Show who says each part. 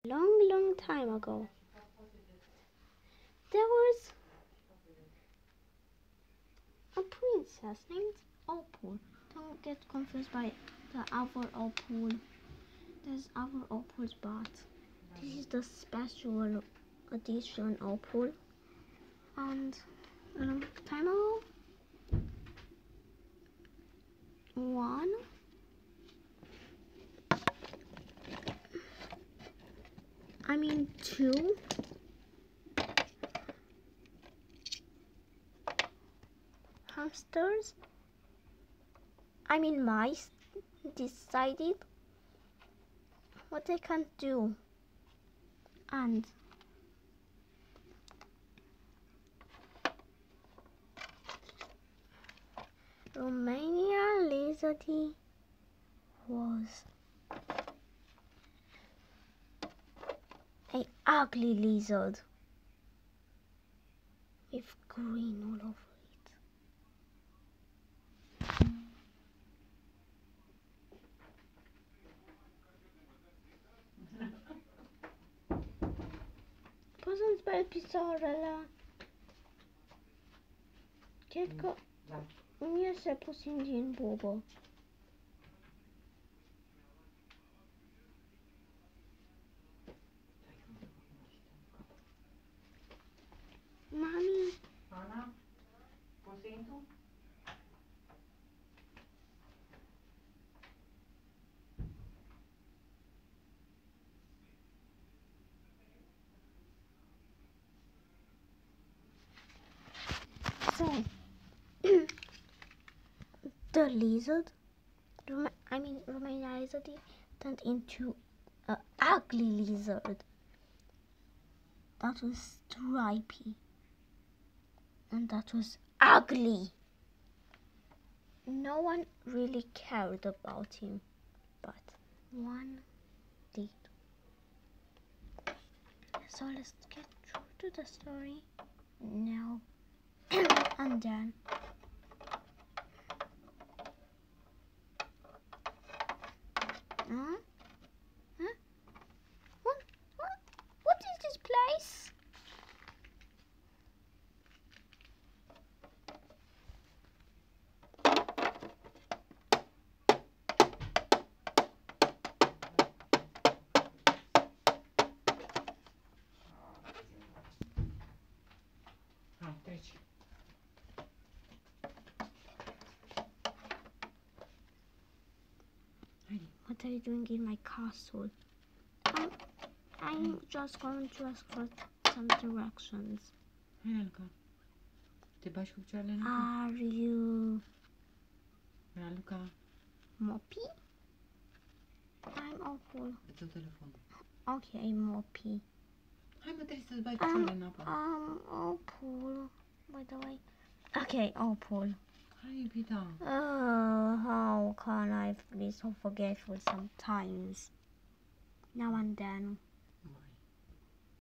Speaker 1: Long time ago, there was a princess named Opal. Don't get confused by the other Opal. There's other Opals, but this is the special edition Opal. And a long time ago, two hamsters, mice, decided what they can do, and Romania Lizardy was an ugly lizard with green all over it. Poți-mi speli pizarele? Cred că îmi iese puțin din bubă. Mami.
Speaker 2: Ana, puțin tu?
Speaker 1: So, the lizard, Romania Lizardy, turned into an ugly lizard that was stripy and that was ugly. No one really cared about him, but one did. So let's get through to the story now. And then what is this place?
Speaker 2: Hai, treci.
Speaker 1: What are you doing in my castle? I'm just going to ask for some directions.
Speaker 2: Hai, Raluca. Te bagi cu picioarele în apă?
Speaker 1: Are you
Speaker 2: Raluca,
Speaker 1: Moppy? I'm Opal.
Speaker 2: dă-ți telefonul.
Speaker 1: Okay, Moppy.
Speaker 2: Hai, mă, trebuie să-ți bagi picioarele în apă.
Speaker 1: Opal. By the way. Okay, Opal.
Speaker 2: Hai, iubita.
Speaker 1: How can I be so forgetful sometimes? Now and then.